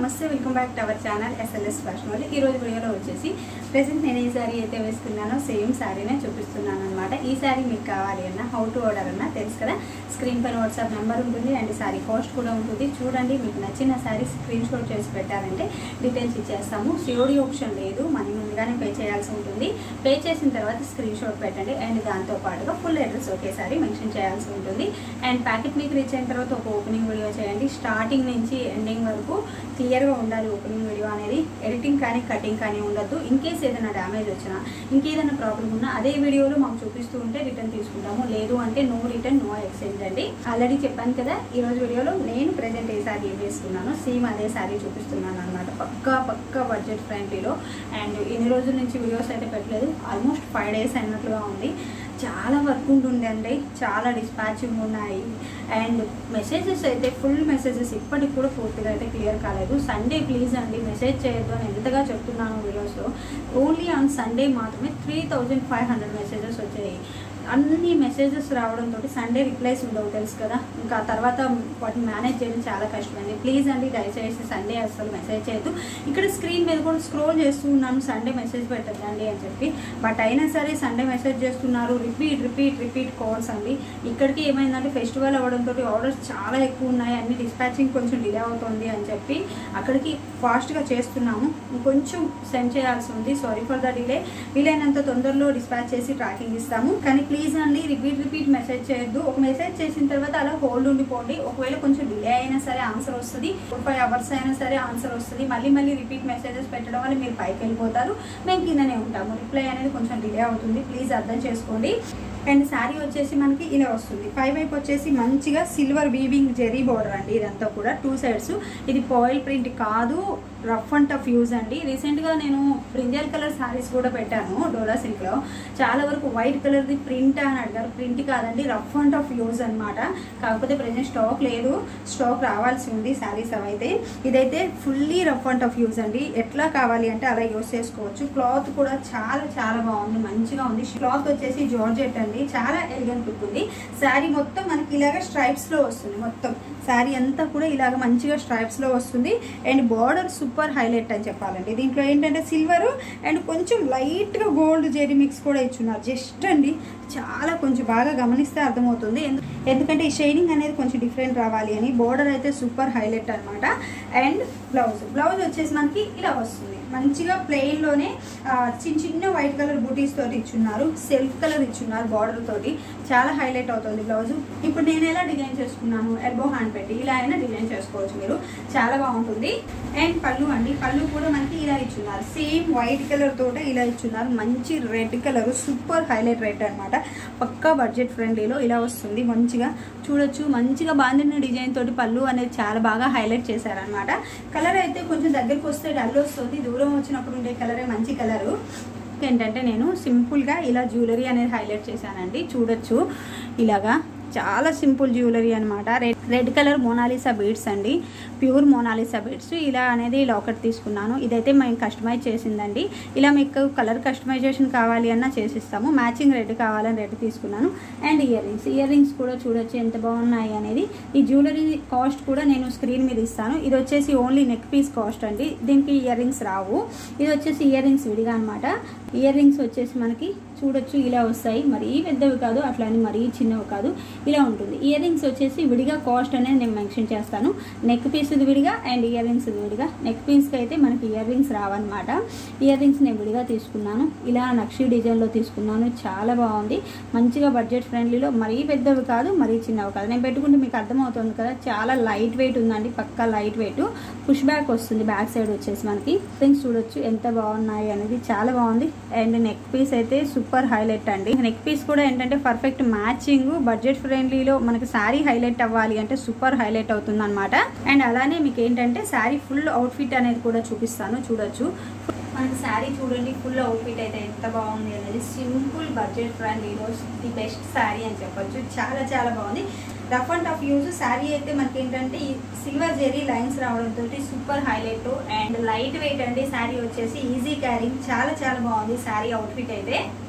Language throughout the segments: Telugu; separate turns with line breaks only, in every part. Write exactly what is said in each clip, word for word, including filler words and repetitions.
నమస్తే welcome back to our channel SLS fashion వాళ్ళు. ఈ రోజు వీడియోలో వచ్చేసి ప్రెసెంట్ నేను ఏ శారీ అయితే వేసుకున్నానో సేమ్ శారీనే చూపిస్తున్నాను అనమాట. ఈ శారీ మీకు కావాలి అన్న హౌ టు ఆర్డర్ అన్న తెలుసు కదా, స్క్రీన్ పైన వాట్సాప్ నెంబర్ ఉంటుంది అండ్ శారీ కాస్ట్ కూడా ఉంటుంది. చూడండి, మీకు నచ్చిన శారీ స్క్రీన్ షాట్ చేసి పెట్టారంటే డీటెయిల్స్ ఇచ్చేస్తాము. సిఓడి ఆప్షన్ లేదు, మనీ ముందుగానే పే చేయాల్సి ఉంటుంది. పే చేసిన తర్వాత స్క్రీన్ షాట్ పెట్టండి అండ్ దాంతో పాటుగా ఫుల్ అడ్రస్ ఒకేసారి మెన్షన్ చేయాల్సి ఉంటుంది. అండ్ ప్యాకెట్ మీకు రీచ్ అయిన తర్వాత ఒక ఓపెనింగ్ వీడియో చేయండి. స్టార్టింగ్ నుంచి ఎండింగ్ వరకు క్లియర్గా ఉండాలి ఓపెనింగ్ వీడియో అనేది. ఎడిటింగ్ కానీ కటింగ్ కానీ ఉండద్దు. ఇన్ కేస్ ఏదైనా డ్యామేజ్ వచ్చినా ఇంకేదైనా ప్రాబ్లమ్ ఉన్నా అదే వీడియోలో మాకు చూపిస్తూ ఉంటే రిటర్న్ తీసుకుంటాము. లేదు అంటే నో రిటర్న్ నో ఎక్స్చేంజ్ అండి. ఆల్రెడీ చెప్పాను కదా, ఈ రోజు వీడియోలో నేను ప్రెజెంట్ ఏ శారీ ఏం వేసుకున్నాను సేమ్ అదే శారీ చూపిస్తున్నాను అనమాట. పక్కా పక్కా బడ్జెట్ ఫ్రెండ్లీలో. అండ్ ఇన్ని రోజుల నుంచి వీడియోస్ అయితే పెట్టలేదు, ఆల్మోస్ట్ ఫైవ్ డేస్ అయినట్లుగా ఉంది. చాలా వర్క్ ఉంటుందండి, చాలా డిస్పాచింగ్ ఉన్నాయి అండ్ మెసేజెస్ అయితే ఫుల్ మెసేజెస్ ఇప్పటికి కూడా పూర్తిగా అయితే క్లియర్ కాలేదు. సండే ప్లీజ్ అండి మెసేజ్ చేయొద్దు అని ఎంతగా చెప్తున్నాను వీడియోస్లో. ఓన్లీ ఆన్ సండే మాత్రమే three thousand five hundred messages వచ్చాయి. అన్ని మెసేజెస్ రావడంతో సండే రిప్లైస్ ఉండవు తెలుసు కదా, ఇంకా తర్వాత వాటిని మేనేజ్ చేయడం చాలా కష్టమైంది. ప్లీజ్ అండి దయచేసి సండే అసలు మెసేజ్ చేయొద్దు. ఇక్కడ స్క్రీన్ మీద కూడా స్క్రోల్ చేస్తూ ఉన్నాను సండే మెసేజ్ పెట్టద్దండి అని చెప్పి, బట్ అయినా సరే సండే మెసేజ్ చేస్తున్నారు. రిపీట్ రిపీట్ రిపీట్ కాల్స్ అండి. ఇక్కడికి ఏమైందంటే ఫెస్టివల్ అవ్వడంతో ఆర్డర్స్ చాలా ఎక్కువ ఉన్నాయి, అన్ని డిస్పాచింగ్ కొంచెం డిలే అవుతుంది అని చెప్పి అక్కడికి ఫాస్ట్గా చేస్తున్నాము. కొంచెం సెండ్ చేయాల్సి ఉంది, సారీ ఫర్ ద డిలే. వీలైనంత తొందరలో డిస్పాచ్ చేసి ట్రాకింగ్ ఇస్తాము. కానీ ప్లీజ్ అండి రిపీట్ రిపీట్ మెసేజ్ చేయొద్దు. ఒక మెసేజ్ చేసిన తర్వాత అలా హోల్డ్ ఉండిపోండి. ఒకవేళ కొంచెం డిలే అయినా సరే ఆన్సర్ వస్తుంది, ఫోర్ ఫైవ్ అవర్స్ అయినా సరే ఆన్సర్ వస్తుంది. మళ్ళీ మళ్ళీ రిపీట్ మెసేజెస్ పెట్టడం వల్ల మీరు పైకి వెళ్ళిపోతారు, మేము కిందనే ఉంటాము. రిప్లై అనేది కొంచెం డిలే అవుతుంది, ప్లీజ్ అర్థం చేసుకోండి. అండ్ శారీ వచ్చేసి మనకి ఇలా వస్తుంది. పై వైపు వచ్చేసి మంచిగా సిల్వర్ వీవింగ్ జెరీ బోర్డర్ అండి. ఇదంతా కూడా టూ సైడ్స్. ఇది పాయిల్ ప్రింట్ కాదు, రఫ్ అండ్ టఫ్ యూజ్ అండి. రీసెంట్గా నేను బ్రింజల్ కలర్ శారీస్ కూడా పెట్టాను డోలా సిల్క్లో. చాలా వరకు వైట్ కలర్ది ప్రింట్ అని అడిగారు. ప్రింట్ కాదండి, రఫ్ అండ్ టఫ్ యూజ్ అనమాట. కాకపోతే ప్రజెంట్ స్టాక్ లేదు, స్టాక్ రావాల్సి ఉంది శారీస్ అవైతే. ఇదైతే fully rough and tough use అండి. ఎట్లా కావాలి అంటే అలా యూజ్ చేసుకోవచ్చు. క్లాత్ కూడా చాలా చాలా బాగుంది, మంచిగా ఉంది. క్లాత్ వచ్చేసి జార్జెట్ అండి, చాలా ఎలిగెంట్ లుక్ ఉంది. శారీ మొత్తం మనకి ఇలాగ స్ట్రైప్స్ లో వస్తుంది. మొత్తం శారీ అంతా కూడా ఇలాగ మంచిగా స్ట్రైప్స్ లో వస్తుంది. అండ్ బార్డర్ సూపర్ హైలైట్ అని చెప్పాలండి. దీంట్లో ఏంటంటే సిల్వర్ అండ్ కొంచెం లైట్ గా గోల్డ్ జెరీ మిక్స్ కూడా ఇచ్చున్నారు. జస్ట్ అండి చాలా కొంచెం బాగా గమనిస్తే అర్థమవుతుంది, ఎందుకంటే ఈ షైనింగ్ అనేది కొంచెం డిఫరెంట్ రావాలి అని. బార్డర్ అయితే సూపర్ హైలైట్ అనమాట. అండ్ బ్లౌజ్ బ్లౌజ్ వచ్చేసి మనకి ఇలా వస్తుంది. మంచిగా ప్లెయిన్ లోనే చిన్న చిన్న వైట్ కలర్ బూటీస్ తోటి ఇచ్చున్నారు, సెల్ఫ్ కలర్ ఇచ్చున్నారు బార్డర్ తోటి. చాలా హైలైట్ అవుతుంది బ్లౌజ్. ఇప్పుడు నేను ఎలా డిజైన్ చేసుకున్నాను, ఎల్బో హ్యాండ్ పెట్టి ఇలా అయినా డిజైన్ చేసుకోవచ్చు మీరు, చాలా బాగుంటుంది. అండ్ పళ్ళు అండి, పళ్ళు కూడా మనకి ఇలా ఇచ్చున్నారు. సేమ్ వైట్ కలర్ తోటే ఇలా ఇచ్చున్నారు. మంచి red colour, super highlight red అనమాట. పక్కా బడ్జెట్ ఫ్రెండ్లీలో ఇలా వస్తుంది. మంచిగా చూడొచ్చు, మంచిగా బాందిన డిజైన్ తోటి పళ్ళు అనేది చాలా బాగా హైలైట్ చేశారనమాట. కలర్ అయితే కొంచెం దగ్గరకు వస్తే డల్ వస్తుంది, దూరం వచ్చినప్పుడు ఉండే కలరే మంచి కలరు. ఏంటంటే నేను సింపుల్గా ఇలా జ్యువెలరీ అనేది హైలైట్ చేశానండి. చూడొచ్చు ఇలాగా చాలా సింపుల్ జ్యువెలరీ అనమాట. Red red colour Mona Lisa beads అండి, ప్యూర్ మోనాలిసా బీడ్స్. ఇలా అనేది లాకెట్ తీసుకున్నాను. ఇదైతే మేము కస్టమైజ్ చేసిందండి. ఇలా మీకు కలర్ కస్టమైజేషన్ కావాలి అన్నా చేసిస్తాము. మ్యాచింగ్ రెడ్ కావాలని రెడ్ తీసుకున్నాను. And earrings earrings కూడా చూడొచ్చు ఎంత బాగున్నాయి అనేది. ఈ జ్యువెలరీ కాస్ట్ కూడా నేను స్క్రీన్ మీద ఇస్తాను. ఇది వచ్చేసి ఓన్లీ నెక్ పీస్ కాస్ట్ అండి, దీనికి ఇయర్ రింగ్స్ రావు. ఇది వచ్చేసి ఇయర్ రింగ్స్ విడిగా అనమాట. ఇయర్ రింగ్స్ వచ్చేసి మనకి చూడొచ్చు ఇలా వస్తాయి. మరీ పెద్దవి కాదు, అట్లా అని మరీ చిన్నవి కాదు, ఇలా ఉంటుంది. ఇయర్ రింగ్స్ వచ్చేసి విడిగా కాస్ట్ అనేది నేను మెన్షన్ చేస్తాను. నెక్ పీస్ విడిగా అండ్ ఇయర్ రింగ్స్ విడిగా. నెక్ పీస్కి అయితే మనకి ఇయర్ రింగ్స్ రావన్నమాట. ఇయర్ రింగ్స్ నేను విడిగా తీసుకున్నాను. ఇలా నక్షి డిజైన్లో తీసుకున్నాను. చాలా బాగుంది, మంచిగా బడ్జెట్ ఫ్రెండ్లీలో. మరీ పెద్దవి కాదు, మరీ చిన్నవి కాదు. నేను పెట్టుకుంటే మీకు అర్థమవుతుంది కదా, చాలా లైట్ వెయిట్ ఉందండి, పక్కా లైట్ వెయిట్. పుష్ బ్యాక్ వస్తుంది బ్యాక్ సైడ్ వచ్చేసి మనకి. రింగ్స్ చూడొచ్చు ఎంత బాగున్నాయి అనేది, చాలా బాగుంది. అండ్ నెక్ పీస్ అయితే సూపర్ హైలైట్ అండి. నెక్ పీస్ కూడా ఏంటంటే పర్ఫెక్ట్ మ్యాచింగ్. బడ్జెట్ ఫ్రెండ్లీలో మనకి శారీ హైలైట్ అవ్వాలి అంటే సూపర్ హైలైట్ అవుతుంది అనమాట. అండ్ అలానే మీకు ఏంటంటే శారీ ఫుల్ అవుట్ఫిట్ అనేది కూడా చూపిస్తాను. చూడొచ్చు మనకి శారీ చూడండి, ఫుల్ అవుట్ఫిట్ అయితే ఎంత బాగుంది అనేది. సింపుల్ బడ్జెట్ ఫ్రెండ్లీలో ది బెస్ట్ శారీ అని చెప్పొచ్చు. చాలా చాలా బాగుంది. Rough and tough use sari అయితే మనకి ఏంటంటే ఈ సిల్వర్ జెరీ లైన్స్ రావడంతో super highlight and light weight అండి. శారీ వచ్చేసి ఈజీ క్యారింగ్, చాలా చాలా బాగుంది శారీ అవుట్ఫిట్ అయితే.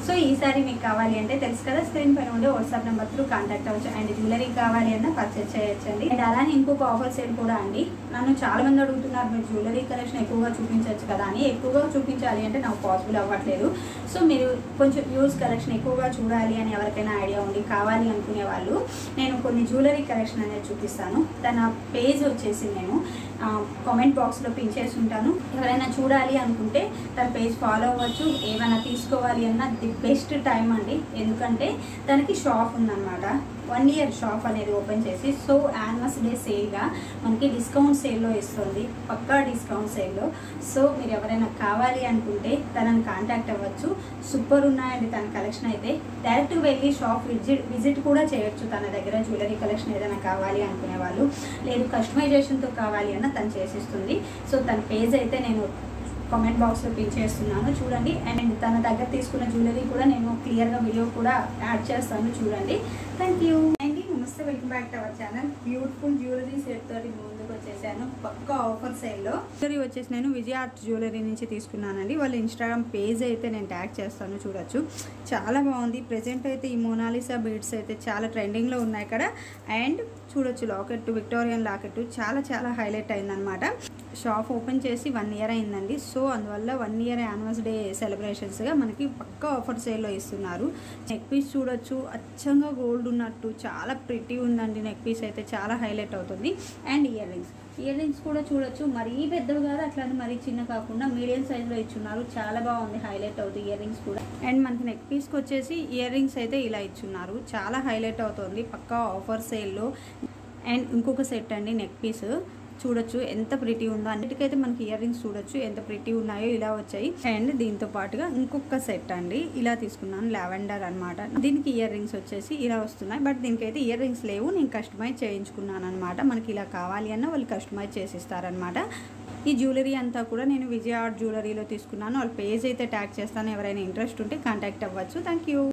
సో ఈ సారీ మీకు కావాలి అంటే తెలుసు కదా, స్క్రీన్ పైన ఉండే వాట్సాప్ నెంబర్ త్రూ కాంటాక్ట్ అవ్వచ్చు. అండ్ జ్యువెలరీ కావాలి అన్న పర్చేస్ చేయొచ్చండి. అండ్ అలానే ఇంకొక ఆఫర్ సేల్ కూడా అండి. నన్ను చాలా మంది అడుగుతున్నారు మీరు జ్యువెలరీ కలెక్షన్ ఎక్కువగా చూపించవచ్చు కదా అని. ఎక్కువగా చూపించాలి అంటే నాకు పాసిబుల్ అవ్వట్లేదు. సో మీరు కొంచెం యూజ్ కలెక్షన్ ఎక్కువగా చూడాలి అని ఎవరికైనా ఐడియా ఉండి కావాలి అనుకునే వాళ్ళు నేను కొన్ని జ్యువెలరీ కలెక్షన్ అనేది చూపిస్తాను. తన పేజ్ వచ్చేసి నేను కామెంట్ బాక్స్లో పిన్ చేసి ఉంటాను. ఎవరైనా చూడాలి అనుకుంటే తన పేజ్ ఫాలో అవ్వచ్చు. ఏమైనా తీసుకోవాలి అన్న ది బెస్ట్ టైం అండి. ఎందుకంటే తనకి షాప్ ఉందన్నమాట. వన్ ఇయర్ షాప్ అనేది ఓపెన్ చేసి సో యానివర్సరీ డే సేల్గా మనకి డిస్కౌంట్ సేల్లో ఇస్తుంది, పక్కా డిస్కౌంట్ సేల్లో. సో మీరు ఎవరైనా కావాలి అనుకుంటే తనని కాంటాక్ట్ అవ్వచ్చు. సూపర్ ఉన్నాయండి తన కలెక్షన్ అయితే. డైరెక్ట్గా వెళ్ళి షాప్ విజిట్ విజిట్ కూడా చేయొచ్చు. తన దగ్గర జ్యువెలరీ కలెక్షన్ ఏదైనా కావాలి అనుకునే వాళ్ళు, లేదు కస్టమైజేషన్తో కావాలి అన్న తను చేసిస్తుంది. సో తన పేజ్ అయితే నేను కామెంట్ బాక్స్లో పిన్ చేస్తున్నాను చూడండి. అండ్ తన దగ్గర తీసుకున్న జ్యువెలరీ కూడా నేను క్లియర్గా వీడియో కూడా యాడ్ చేస్తాను చూడండి. థ్యాంక్ యూ అండి. నమస్తే, welcome back to our channel. Beautiful jewellery set తోటి ముందుకు వచ్చేసాను పక్కా ఆఫర్ సేల్లో. జ్యువెలరీ వచ్చేసి నేను విజయ ఆర్ట్ జ్యువెలరీ నుంచి తీసుకున్నానండి. వాళ్ళ ఇన్స్టాగ్రామ్ పేజ్ అయితే నేను ట్యాగ్ చేస్తాను చూడొచ్చు. చాలా బాగుంది. ప్రెజెంట్ అయితే ఈ మోనాలిసా బీడ్స్ అయితే చాలా ట్రెండింగ్లో ఉన్నాయి ఇక్కడ. అండ్ చూడొచ్చు లాకెట్, విక్టోరియన్ లాకెట్ చాలా చాలా హైలైట్ అయిందనమాట. షాప్ ఓపెన్ చేసి వన్ ఇయర్ అయిందండి. సో అందువల్ల వన్ ఇయర్ యానివర్సరీ డే సెలబ్రేషన్స్గా మనకి పక్కా ఆఫర్ సేల్లో ఇస్తున్నారు. నెక్ పీస్ చూడొచ్చు, అచ్చంగా గోల్డ్ ఉన్నట్టు చాలా ప్రిటీ ఉందండి. నెక్ పీస్ అయితే చాలా హైలైట్ అవుతుంది. And earrings earrings కూడా చూడొచ్చు. మరీ పెద్దవి కాదు, అట్లానే మరీ చిన్న కాకుండా మీడియం సైజులో ఇచ్చున్నారు. చాలా బాగుంది, హైలైట్ అవుతుంది ఇయర్ రింగ్స్ కూడా. అండ్ మనకి నెక్ పీస్కి వచ్చేసి ఇయర్ రింగ్స్ అయితే ఇలా ఇచ్చున్నారు. చాలా హైలైట్ అవుతుంది పక్కా ఆఫర్ సేల్లో. అండ్ ఇంకొక సెట్ అండి నెక్ పీస్ చూడొచ్చు ఎంత ప్రిటీ ఉందో. అన్నిటికైతే మనకి ఇయర్ రింగ్స్ చూడొచ్చు ఎంత ప్రిటీ ఉన్నాయో ఇలా వచ్చాయి. అండ్ దీంతో పాటుగా ఇంకొక సెట్ అండి ఇలా తీసుకున్నాను, లావెండర్ అనమాట. దీనికి ఇయర్ రింగ్స్ వచ్చేసి ఇలా వస్తున్నాయి. బట్ దీనికైతే ఇయర్ రింగ్స్ లేవు, నేను కస్టమైజ్ చేయించుకున్నాను అనమాట. మనకి ఇలా కావాలి అన్న వాళ్ళు కస్టమైజ్ చేసిస్తారనమాట. ఈ జ్యువెలరీ అంతా కూడా నేను విజయ ఆర్ట్ జ్యువెలరీలో తీసుకున్నాను. వాళ్ళ పేజ్ అయితే ట్యాగ్ చేస్తాను. ఎవరైనా ఇంట్రెస్ట్ ఉంటే కాంటాక్ట్ అవ్వచ్చు. Thank you.